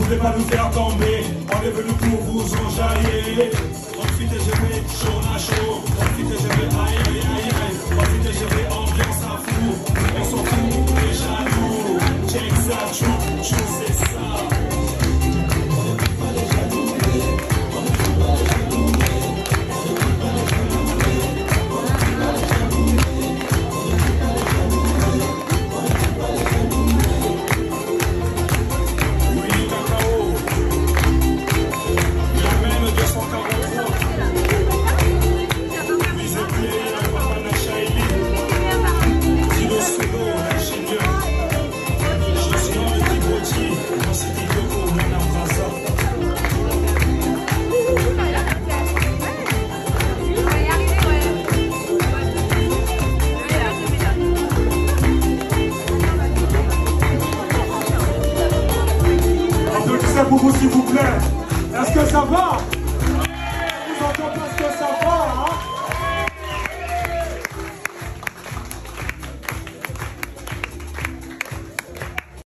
voulez pas nous faire tomber, on est venu pour vous enjailler. Profitez, je vais chaud à chaud. Profitez, je vais aïe aïe aïe aïe. Profitez, je vais ambiance à fou. On s'en fout des jaloux. Check ça, chou, c'est ça. Pour vous, s'il vous plaît. Est-ce que ça va?